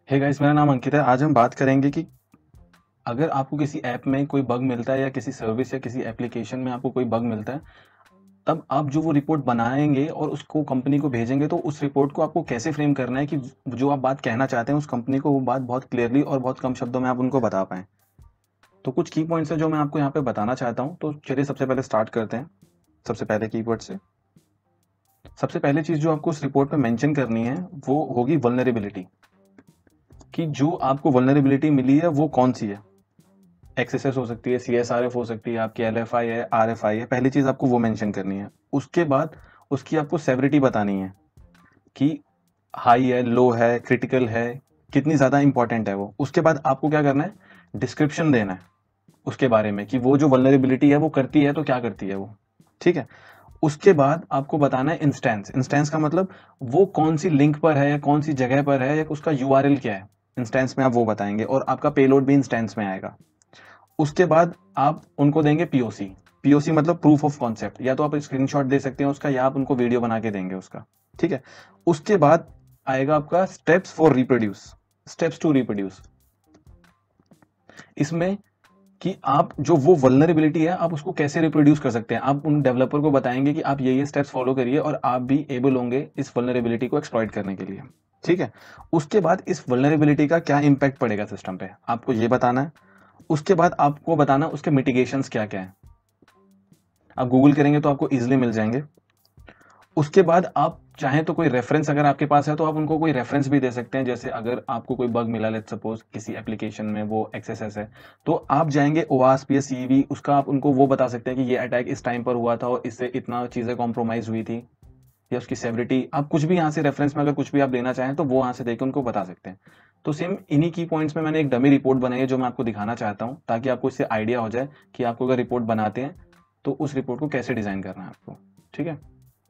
Hey guys, मेरा नाम अंकित है। आज हम बात करेंगे कि अगर आपको किसी ऐप में कोई बग मिलता है या किसी सर्विस या किसी एप्लीकेशन में आपको कोई बग मिलता है, तब आप जो वो रिपोर्ट बनाएँगे और उसको कंपनी को भेजेंगे, तो उस रिपोर्ट को आपको कैसे फ्रेम करना है कि जो आप बात कहना चाहते हैं उस कंपनी को वो बात बहुत क्लियरली और बहुत कम शब्दों में आप उनको बता पाएँ। तो कुछ की पॉइंट्स हैं जो मैं आपको यहाँ पे बताना चाहता हूँ। तो चलिए सबसे पहले स्टार्ट करते हैं, सबसे पहले कीवर्ड से। सबसे पहली चीज़ जो आपको उस रिपोर्ट में मेंशन करनी है, वो होगी वल्नरेबिलिटी, कि जो आपको वल्नरेबिलिटी मिली है वो कौन-सी है। एक्सएसएस हो सकती है, सीएसआरएफ हो सकती है, आपकी एलएफआई है, आरएफआई है। पहली चीज़ आपको वो मेंशन करनी है। उसके बाद उसकी आपको सेवरिटी बतानी है कि हाई है, लो है, क्रिटिकल है, कितनी ज़्यादा इंपॉर्टेंट है वो। उसके बाद आपको क्या करना है, डिस्क्रिप्शन देना है उसके बारे में कि वो जो वल्नरेबिलिटी है वो करती है तो क्या करती है वो, ठीक है। उसके बाद आपको बताना है इंस्टेंस। इंस्टेंस का मतलब वो कौन सी लिंक पर है या कौन सी जगह पर है या उसका यूआरएल क्या है। इंस्टेंस में आप वो बताएंगे और आपका पेलोड भी इंस्टेंस में आएगा। उसके बाद आप उनको देंगे पीओसी। पीओसी मतलब प्रूफ ऑफ कॉन्सेप्ट, या तो आप स्क्रीनशॉट दे सकते हैं उसका या आप उनको वीडियो बना के देंगे उसका, ठीक है। उसके बाद आएगा आपका steps for reproduce, steps to reproduce. इसमें कि आप जो वो वल्नरेबिलिटी है आप उसको कैसे रिप्रोड्यूस कर सकते हैं। आप उन डेवलपर को बताएंगे कि आप ये स्टेप्स फॉलो करिए और आप भी एबल होंगे इस वल्नरेबिलिटी को एक्सप्लॉइट करने के लिए, ठीक है। उसके बाद इस वल्नरेबिलिटी का क्या इंपैक्ट पड़ेगा सिस्टम पे, आपको ये बताना है। उसके बाद आपको बताना उसके मिटिगेशंस क्या क्या है। आप गूगल करेंगे तो आपको इजीली मिल जाएंगे। उसके बाद आप चाहें तो कोई रेफरेंस अगर आपके पास है तो आप उनको कोई रेफरेंस भी दे सकते हैं। जैसे अगर आपको कोई बग मिला, लेट्स सपोज किसी एप्लीकेशन में वो एक्सएसएस है, तो आप जाएंगे ओवास्प या सीवी, उसका आप उनको वो बता सकते हैं कि ये अटैक इस टाइम पर हुआ था और इससे इतना चीजें कॉम्प्रोमाइज हुई थी, या उसकी सेवरिटी। आप कुछ भी यहाँ से रेफरेंस में अगर कुछ भी आप लेना चाहें तो वो यहाँ से देकर उनको बता सकते हैं। तो सेम इन्हीं की पॉइंट्स में मैंने एक डमी रिपोर्ट बनाई है जो मैं आपको दिखाना चाहता हूँ, ताकि आपको इससे आइडिया हो जाए कि आपको अगर रिपोर्ट बनाते हैं तो उस रिपोर्ट को कैसे डिजाइन करना है आपको, ठीक है।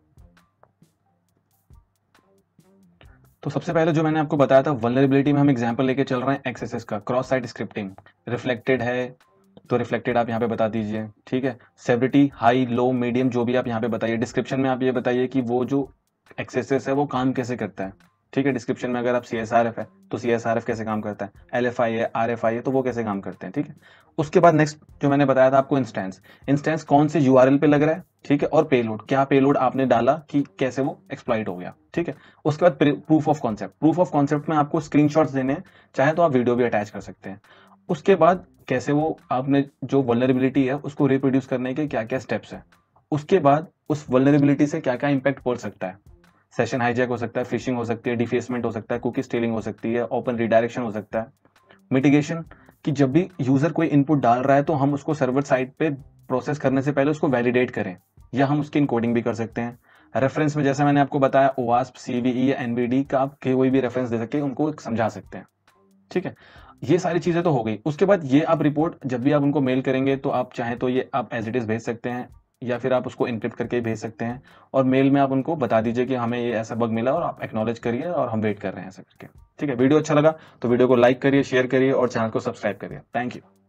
तो सबसे पहले जो मैंने आपको बताया था वल्नरेबिलिटी में हम एग्जांपल लेके चल रहे हैं एक्सएसएस का, क्रॉस साइट स्क्रिप्टिंग। रिफ्लेक्टेड है तो रिफ्लेक्टेड आप यहाँ पे बता दीजिए, ठीक है। सेवरिटी हाई, लो, मीडियम जो भी आप यहाँ पे बताइए। डिस्क्रिप्शन में आप ये बताइए कि वो जो एक्सएसएस है वो काम कैसे करता है, ठीक है। डिस्क्रिप्शन में अगर आप सीएसआरएफ है तो सीएसआरएफ कैसे काम करता है, एलएफआई है, आरएफआई है तो वो कैसे काम करते हैं, ठीक है। उसके बाद नेक्स्ट जो मैंने बताया था आपको इंस्टेंस। इंस्टेंस कौन से यूआरएल पे लग रहा है, ठीक है। और पेलोड, क्या पेलोड आपने डाला कि कैसे वो एक्सप्लॉइट हो गया, ठीक है। उसके बाद proof of concept. Proof of concept में आपको स्क्रीनशॉट्स देने हैं, चाहे तो आप वीडियो भी अटैच कर सकते हैं। उसके बाद कैसे वो आपने जो वल्नरेबिलिटी है उसको रिप्रोड्यूस करने के क्या क्या स्टेप्स है। उसके बाद उस वल्नरेबिलिटी से क्या क्या इंपैक्ट पड़ सकता है। सेशन हाईजैक हो सकता है, फिशिंग हो सकती है, डिफेसमेंट हो सकता है, कुकी स्टीलिंग हो सकती है, ओपन रिडायरेक्शन हो सकता है। मिटिगेशन, कि जब भी यूजर कोई इनपुट डाल रहा है तो हम उसको सर्वर साइड पे प्रोसेस करने से पहले उसको वैलिडेट करें, या हम उसकी इनकोडिंग भी कर सकते हैं। रेफरेंस में जैसे मैंने आपको बताया ओवास्प, सीवीई या एनवीडी का आप कोई भी रेफरेंस दे सकते हैं, उनको समझा सकते हैं, ठीक है। ये सारी चीजें तो हो गई। उसके बाद ये आप रिपोर्ट जब भी आप उनको मेल करेंगे तो आप चाहें तो ये आप एज इट इज भेज सकते हैं, या फिर आप उसको इनक्रिप्ट करके भेज सकते हैं। और मेल में आप उनको बता दीजिए कि हमें ये ऐसा बग मिला और आप एक्नॉलेज करिए और हम वेट कर रहे हैं ऐसा करके, ठीक है। वीडियो अच्छा लगा तो वीडियो को लाइक करिए, शेयर करिए और चैनल को सब्सक्राइब करिए। Thank you.